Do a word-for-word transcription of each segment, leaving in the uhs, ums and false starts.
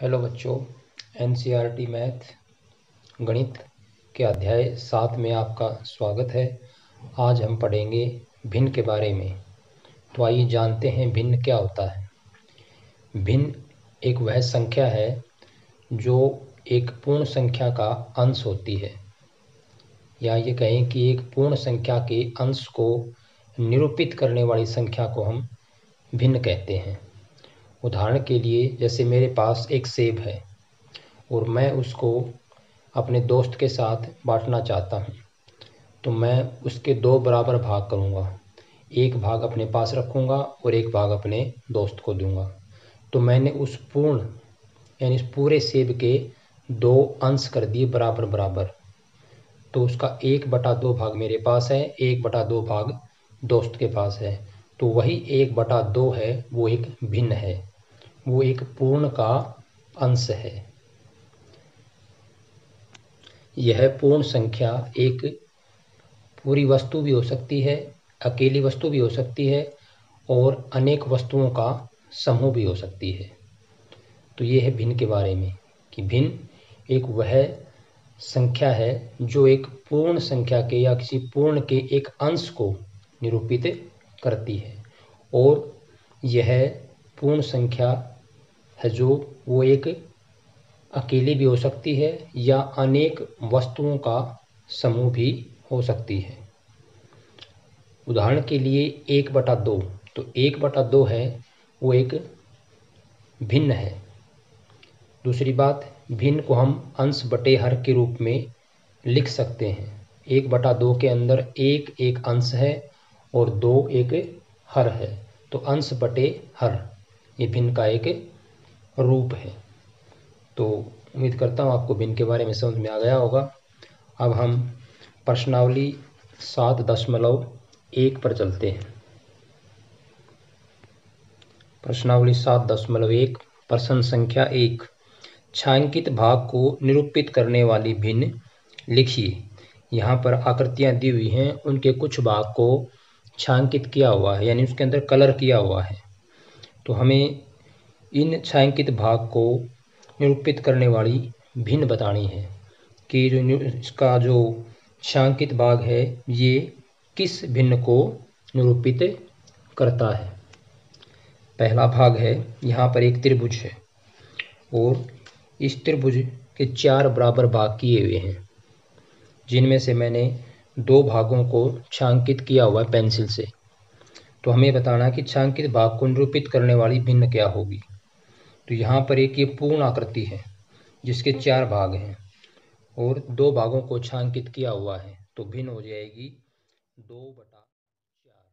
Hello बच्चों, NCERT math गणित के अध्याय सात में आपका स्वागत है। आज हम पढ़ेंगे भिन्न के बारे में। तो आइए जानते हैं भिन्न क्या होता है। भिन्न एक वह संख्या है जो एक पूर्ण संख्या का अंश होती है, या ये कहें कि एक पूर्ण संख्या के अंश को निरूपित करने वाली संख्या को हम भिन्न कहते हैं। उदाहरण के लिए, जैसे मेरे पास एक सेब है और मैं उसको अपने दोस्त के साथ बांटना चाहता हूँ, तो मैं उसके दो बराबर भाग करूँगा। एक भाग अपने पास रखूँगा और एक भाग अपने दोस्त को दूँगा। तो मैंने उस पूर्ण यानी इस पूरे सेब के दो अंश कर दिए बराबर बराबर। तो उसका एक बटा दो भाग मेरे पास है, एक बटा दो भाग दोस्त के पास है। तो वही एक बटा दो है, वो एक भिन्न है, वो एक पूर्ण का अंश है। यह पूर्ण संख्या एक पूरी वस्तु भी हो सकती है, अकेली वस्तु भी हो सकती है और अनेक वस्तुओं का समूह भी हो सकती है। तो ये है भिन्न के बारे में कि भिन्न एक वह संख्या है जो एक पूर्ण संख्या के या किसी पूर्ण के एक अंश को निरूपित करती है, और यह पूर्ण संख्या है जो वो एक अकेली भी हो सकती है या अनेक वस्तुओं का समूह भी हो सकती है। उदाहरण के लिए एक बटा दो, तो एक बटा दो है वो एक भिन्न है। दूसरी बात, भिन्न को हम अंश बटे हर के रूप में लिख सकते हैं। एक बटा दो के अंदर एक एक अंश है और दो एक हर है, तो अंश बटे हर ये भिन्न का एक रूप है। तो उम्मीद करता हूँ आपको भिन्न के बारे में समझ में आ गया होगा। अब हम प्रश्नावली सात दशमलव एक पर चलते हैं। प्रश्नावली सात दशमलव एक, प्रश्न संख्या एक, छायांकित भाग को निरूपित करने वाली भिन्न लिखिए। यहाँ पर आकृतियाँ दी हुई हैं, उनके कुछ भाग को छायांकित किया हुआ है, यानी उसके अंदर कलर किया हुआ है। तो हमें इन छायांकित भाग को निरूपित करने वाली भिन्न बतानी है कि जो इसका जो छायांकित भाग है ये किस भिन्न को निरूपित करता है। पहला भाग है, यहाँ पर एक त्रिभुज है और इस त्रिभुज के चार बराबर भाग किए हुए हैं, जिनमें से मैंने दो भागों को छायांकित किया हुआ है पेंसिल से। तो हमें बताना है कि छायांकित भाग को निरूपित करने वाली भिन्न क्या होगी। तो यहाँ पर एक ये पूर्ण आकृति है जिसके चार भाग हैं और दो भागों को छायांकित किया हुआ है, तो भिन्न हो जाएगी दो बटा चार।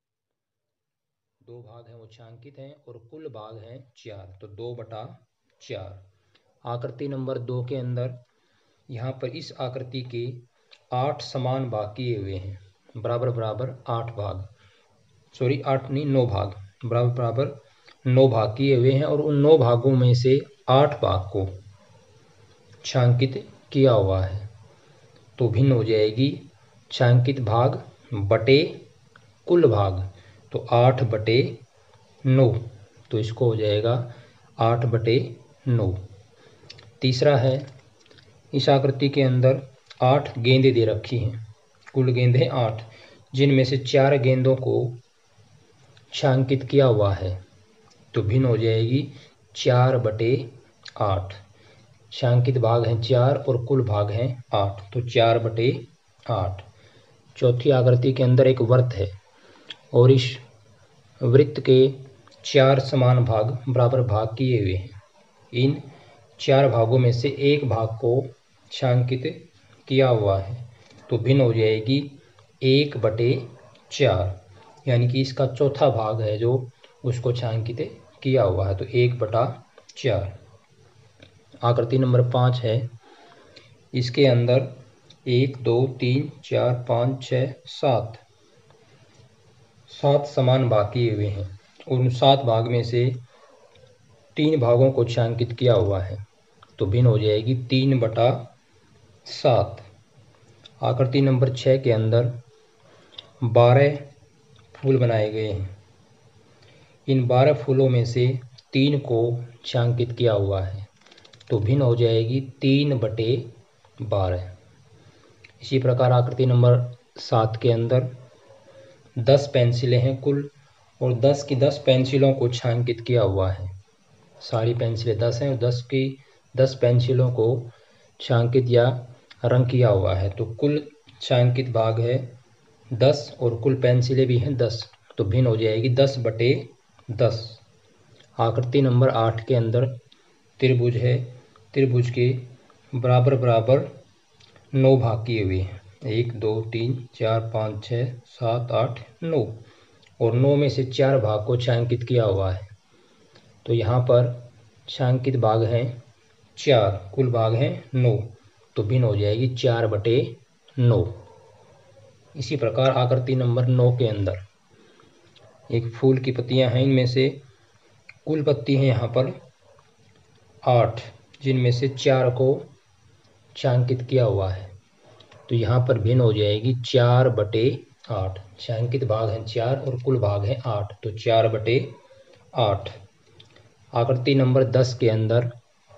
दो भाग हैं वो छायांकित हैं और कुल भाग हैं चार, तो दो बटा चार। आकृति नंबर दो के अंदर यहाँ पर इस आकृति के आठ समान भाग किए हुए हैं, बराबर बराबर आठ भाग, सॉरी आठ नहीं नौ भाग, बराबर बराबर नौ भाग किए हुए हैं और उन नौ भागों में से आठ भाग को छायांकित किया हुआ है। तो भिन्न हो जाएगी छायांकित भाग बटे कुल भाग, तो आठ बटे नौ, तो इसको हो जाएगा आठ बटे नौ। तीसरा है, इस आकृति के अंदर आठ गेंदें दे रखी हैं, कुल गेंदें आठ, जिनमें से चार गेंदों को छायांकित किया हुआ है, तो भिन्न हो जाएगी चार बटे आठ। छायांकित भाग हैं चार और कुल भाग हैं आठ, तो चार बटे आठ। चौथी आकृति के अंदर एक वृत्त है और इस वृत्त के चार समान भाग बराबर भाग किए हुए हैं। इन चार भागों में से एक भाग को छायांकित किया हुआ है, तो भिन्न हो जाएगी एक बटे चार, यानी कि इसका चौथा भाग है जो उसको छायांकित किया हुआ है, तो एक बटा चार। आकृति नंबर पाँच है, इसके अंदर एक दो तीन चार पाँच छः सात सात समान भाग किए हुए हैं और उन सात भाग में से तीन भागों को छायांकित किया हुआ है, तो भिन्न हो जाएगी तीन बटा सात। आकृति नंबर छः के अंदर बारह फूल बनाए गए हैं, इन बारह फूलों में से तीन को छायांकित किया हुआ है, तो भिन्न हो जाएगी तीन बटे बारह। इसी प्रकार आकृति नंबर सात के अंदर दस पेंसिलें हैं कुल, और दस की दस पेंसिलों को छायांकित किया हुआ है। सारी पेंसिलें दस हैं और दस की दस पेंसिलों को छायांकित या रंग किया हुआ है। तो कुल छायांकित भाग है दस और कुल पेंसिलें भी हैं दस, तो भिन्न हो जाएगी दस बटे दस। आकृति नंबर आठ के अंदर त्रिभुज है। त्रिभुज के बराबर बराबर नौ भाग किए हुए हैं, एक दो तीन चार पाँच छः सात आठ नौ, और नौ में से चार भाग को छायांकित किया हुआ है। तो यहाँ पर छायांकित भाग हैं चार, कुल भाग हैं नौ, तो भिन्न हो जाएगी चार बटे नौ। इसी प्रकार आकृति नंबर नौ के अंदर एक फूल की पत्तियां हैं, इनमें से कुल पत्ती हैं यहाँ पर आठ, जिनमें से चार को छायांकित किया हुआ है। तो यहाँ पर भिन्न हो जाएगी चार बटे आठ। छायांकित भाग हैं चार और कुल भाग हैं आठ, तो चार बटे आठ। आकृति नंबर दस के अंदर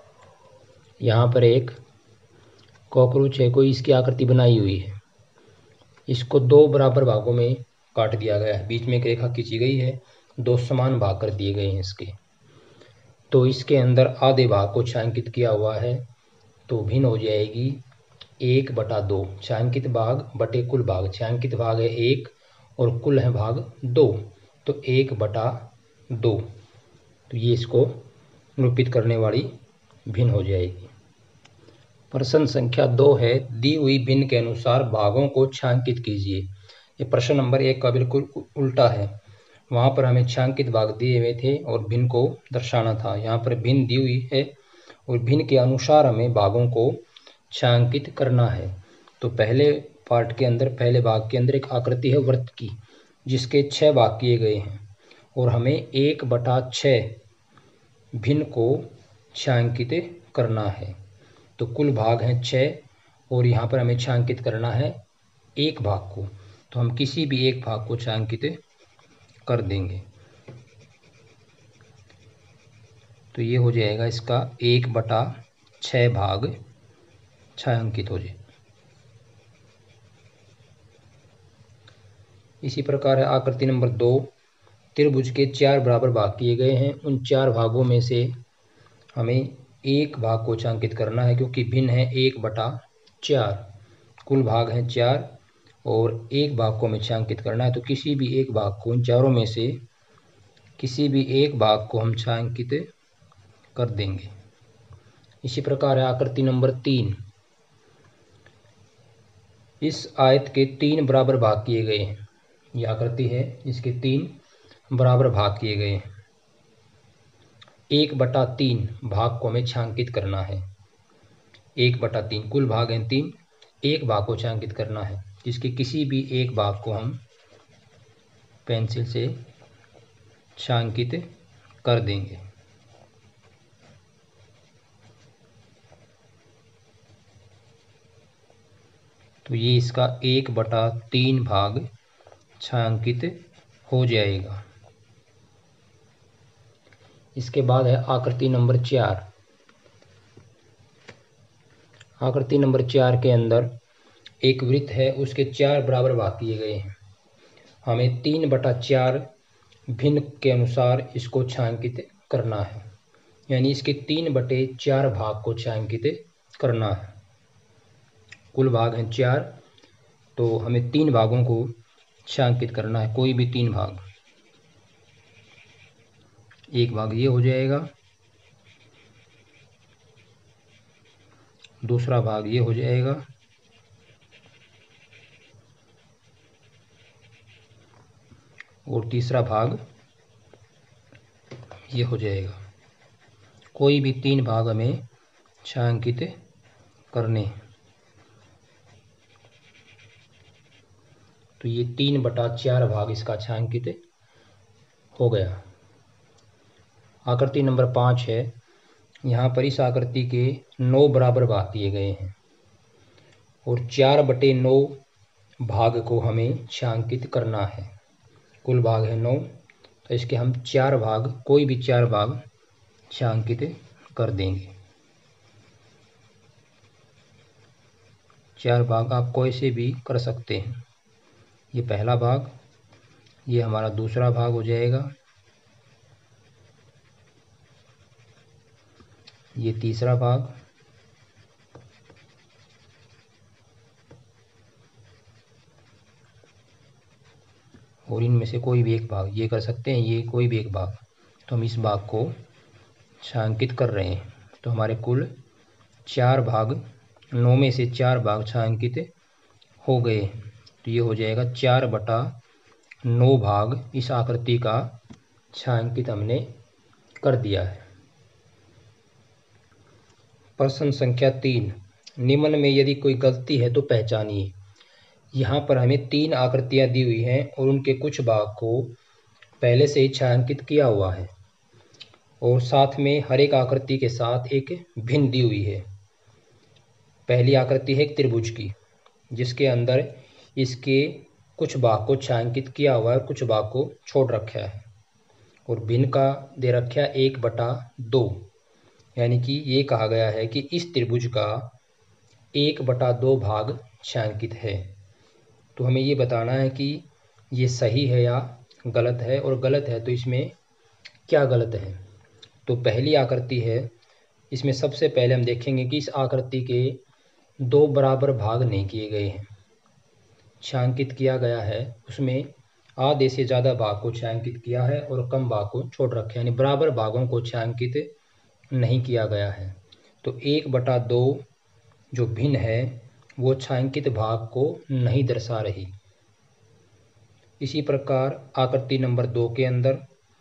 यहाँ पर एक कॉकरोच है, कोई इसकी आकृति बनाई हुई है। इसको दो बराबर भागों में काट दिया गया है, बीच में एक रेखा खींची गई है, दो समान भाग कर दिए गए हैं इसके। तो इसके अंदर आधे भाग को छायांकित किया हुआ है, तो भिन्न हो जाएगी एक बटा दो। छायांकित भाग बटे कुल भाग, छायांकित भाग है एक और कुल है भाग दो, तो एक बटा दो। तो ये इसको निरूपित करने वाली भिन्न हो जाएगी। प्रश्न संख्या दो है, दी हुई भिन्न के अनुसार भागों को छायांकित कीजिए। ये प्रश्न नंबर एक का बिल्कुल उल्टा है। वहाँ पर हमें छायांकित भाग दिए हुए थे और भिन्न को दर्शाना था। यहाँ पर भिन्न दी हुई है और भिन्न के अनुसार हमें भागों को छायांकित करना है। तो पहले पार्ट के अंदर, पहले भाग के अंदर एक आकृति है वृत्त की, जिसके छः भाग किए गए हैं और हमें एक बटा छः भिन्न को छायांकित करना है। तो कुल भाग हैं छः और यहाँ पर हमें छायांकित करना है एक भाग को, तो हम किसी भी एक भाग को छायांकित कर देंगे। तो ये हो जाएगा इसका एक बटा छः भाग छायांकित हो जाए। इसी प्रकार है आकृति नंबर दो, त्रिभुज के चार बराबर भाग किए गए हैं। उन चार भागों में से हमें एक भाग को छायांकित करना है, क्योंकि भिन्न है एक बटा चार। कुल भाग हैं चार और एक भाग को हमें छायांकित करना है, तो किसी भी एक भाग को, इन चारों में से किसी भी एक भाग को हम छायांकित कर देंगे। इसी प्रकार है आकृति नंबर तीन, इस आयत के तीन बराबर भाग किए गए हैं। यह आकृति है, इसके तीन बराबर भाग किए गए हैं। एक बटा तीन भाग को हमें छायांकित करना है। एक बटा तीन, कुल भाग हैं तीन, एक भाग को छायांकित करना है, जिसके किसी भी एक भाग को हम पेंसिल से छायांकित कर देंगे। तो ये इसका एक बटा तीन भाग छायांकित हो जाएगा। इसके बाद है आकृति नंबर चार। आकृति नंबर चार के अंदर एक वृत्त है, उसके चार बराबर भाग किए गए हैं। हमें तीन बटा चार भिन्न के अनुसार इसको छायांकित करना है, यानी इसके तीन बटे चार भाग को छायांकित करना है। कुल भाग हैं चार, तो हमें तीन भागों को छायांकित करना है, कोई भी तीन भाग। एक भाग ये हो जाएगा, दूसरा भाग ये हो जाएगा, और तीसरा भाग ये हो जाएगा। कोई भी तीन भाग हमें छायांकित करने। तो ये तीन बटा चार भाग इसका छायांकित हो गया। आकृति नंबर पाँच है। यहाँ पर इस आकृति के नौ बराबर भाग दिए गए हैं और चार बटे नौ भाग को हमें छायांकित करना है। कुल भाग है नौ, तो इसके हम चार भाग, कोई भी चार भाग छायांकित कर देंगे। चार भाग आप कोई से भी कर सकते हैं। ये पहला भाग, ये हमारा दूसरा भाग हो जाएगा, ये तीसरा भाग, और इनमें से कोई भी एक भाग, ये कर सकते हैं, ये कोई भी एक भाग। तो हम इस भाग को छायांकित कर रहे हैं। तो हमारे कुल चार भाग, नौ में से चार भाग छायांकित हो गए। तो ये हो जाएगा चार बटा नौ भाग इस आकृति का छायांकित हमने कर दिया है। प्रश्न संख्या तीन, निम्न में यदि कोई गलती है तो पहचानिए। यहाँ पर हमें तीन आकृतियाँ दी हुई हैं और उनके कुछ भाग को पहले से ही छायांकित किया हुआ है और साथ में हर एक आकृति के साथ एक भिन्न दी हुई है। पहली आकृति है एक त्रिभुज की, जिसके अंदर इसके कुछ भाग को छायांकित किया हुआ है और कुछ भाग को छोड़ रखा है, और भिन्न का दे रखा है एक बटा दो, यानी कि ये कहा गया है कि इस त्रिभुज का एक बटा दो भाग छायांकित है। तो हमें ये बताना है कि ये सही है या गलत है, और गलत है तो इसमें क्या गलत है। तो पहली आकृति है, इसमें सबसे पहले हम देखेंगे कि इस आकृति के दो बराबर भाग नहीं किए गए हैं। छायांकित किया गया है उसमें आधे से ज़्यादा भाग को छायांकित किया है और कम भाग को छोड़ रखे, यानी बराबर भागों को छायांकित नहीं किया गया है। तो एक बटा दो जो भिन्न है वो छायांकित भाग को नहीं दर्शा रही। इसी प्रकार आकृति नंबर दो के अंदर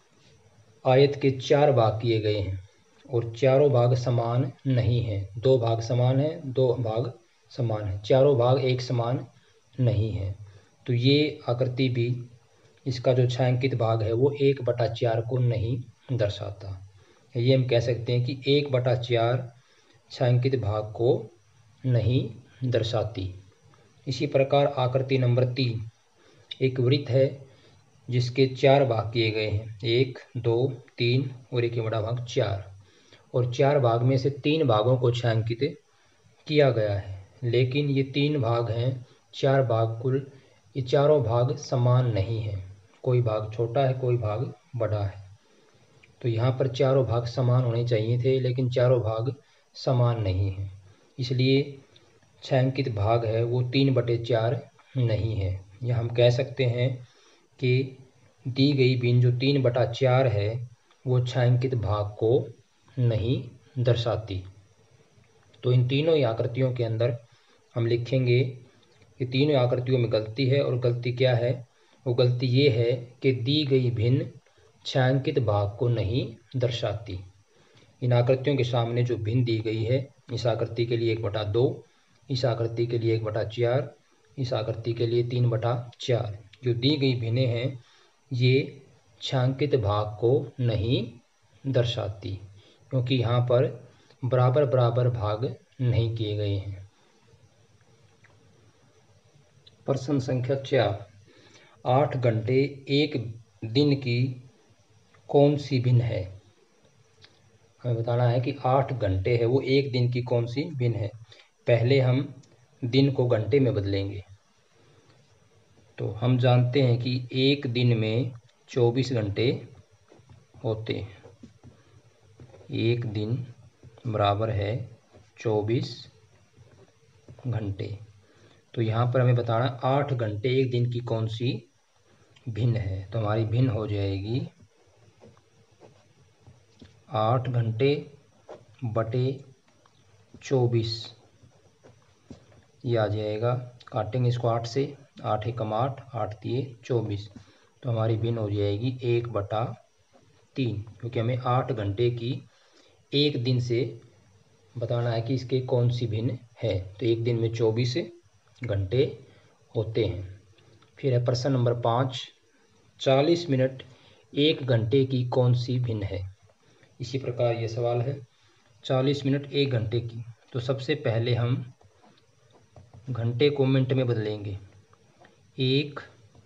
आयत के चार भाग किए गए हैं और चारों भाग समान नहीं हैं। दो भाग समान हैं, दो भाग समान हैं, चारों भाग एक समान नहीं है। तो ये आकृति भी, इसका जो छायांकित भाग है वो एक बटा चार को नहीं दर्शाता। ये हम कह सकते हैं कि एक बटा चार छायांकित भाग को नहीं दर्शाती। इसी प्रकार आकृति नंबर तीन, एक वृत्त है जिसके चार भाग किए गए हैं, एक, दो, तीन और एक बड़ा भाग चार, और चार भाग में से तीन भागों को छायांकित किया गया है, लेकिन ये तीन भाग हैं, चार भाग कुल, ये चारों भाग समान नहीं हैं, कोई भाग छोटा है कोई भाग बड़ा है। तो यहाँ पर चारों भाग समान होने चाहिए थे, लेकिन चारों भाग समान नहीं हैं, इसलिए छायांकित भाग है वो तीन बटे चार नहीं है। या हम कह सकते हैं कि दी गई भिन्न जो तीन बटा चार है वो छायांकित भाग को नहीं दर्शाती। तो इन तीनों ही आकृतियों के अंदर हम लिखेंगे कि तीनों आकृतियों में गलती है, और गलती क्या है, वो गलती ये है कि दी गई भिन्न छायांकित भाग को नहीं दर्शाती। इन आकृतियों के सामने जो भिन्न दी गई है, इस आकृति के लिए एक बटा दो, इस आकृति के लिए एक बटा चार, इस आकृति के लिए तीन बटा चार, जो दी गई भिन्नें हैं ये छायांकित भाग को नहीं दर्शाती, क्योंकि यहाँ पर बराबर बराबर भाग नहीं किए गए हैं। प्रश्न संख्या चार, आठ घंटे एक दिन की कौन सी भिन्न है। हमें बताना है कि आठ घंटे है वो एक दिन की कौन सी भिन्न है। पहले हम दिन को घंटे में बदलेंगे। तो हम जानते हैं कि एक दिन में चौबीस घंटे होते हैं। एक दिन बराबर है चौबीस घंटे। तो यहाँ पर हमें बताना आठ घंटे एक दिन की कौन सी भिन्न है। तो हमारी भिन्न हो जाएगी आठ घंटे बटे चौबीस, ये आ जाएगा, काटेंगे इसको आठ से, आठ एकम आठ, आठ दिए चौबीस, तो हमारी भिन्न हो जाएगी एक बटा तीन, क्योंकि हमें आठ घंटे की एक दिन से बताना है कि इसके कौन सी भिन्न है। तो एक दिन में चौबीस घंटे होते हैं। फिर है प्रश्न नंबर पाँच, चालीस मिनट एक घंटे की कौन सी भिन्न है। इसी प्रकार ये सवाल है, चालीस मिनट एक घंटे की। तो सबसे पहले हम घंटे को मिनट में बदलेंगे। एक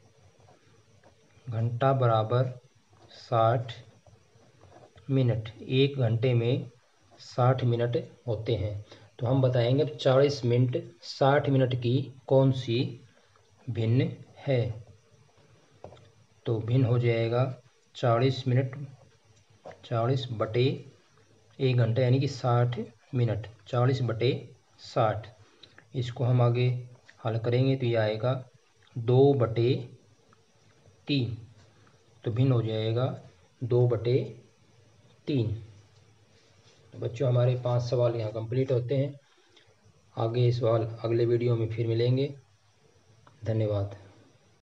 घंटा बराबर साठ मिनट, एक घंटे में साठ मिनट होते हैं। तो हम बताएंगे अब चालीस मिनट साठ मिनट की कौन सी भिन्न है। तो भिन्न हो जाएगा चालीस मिनट चालीस बटे एक घंटा यानी कि साठ मिनट, चालीस बटे साठ। इसको हम आगे हल करेंगे तो ये आएगा दो बटे तीन। तो भिन्न हो जाएगा दो बटे तीन। तो बच्चों हमारे पांच सवाल यहाँ कंप्लीट होते हैं। आगे सवाल अगले वीडियो में फिर मिलेंगे। धन्यवाद।